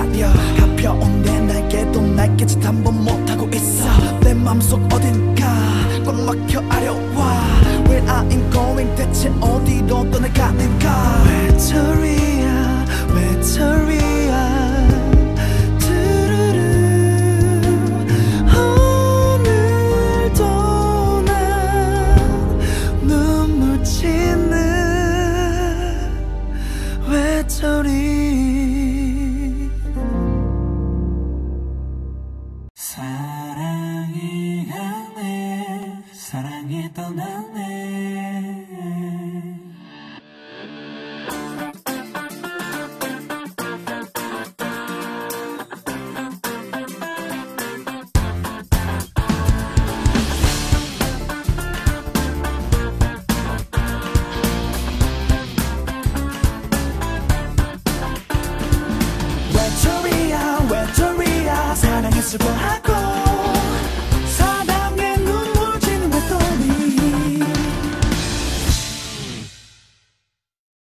기다려 가벼운 내 날개도 날개짓 한 번 못하고 있어 내 맘속 어딘가 꽉 막혀 아려와 Where I am going 대체 어디로 떠나가는가 외톨이야 외톨이야 사랑이 가네 사랑이 떠나네 외톨이야 외톨이야 사랑했을 뻔한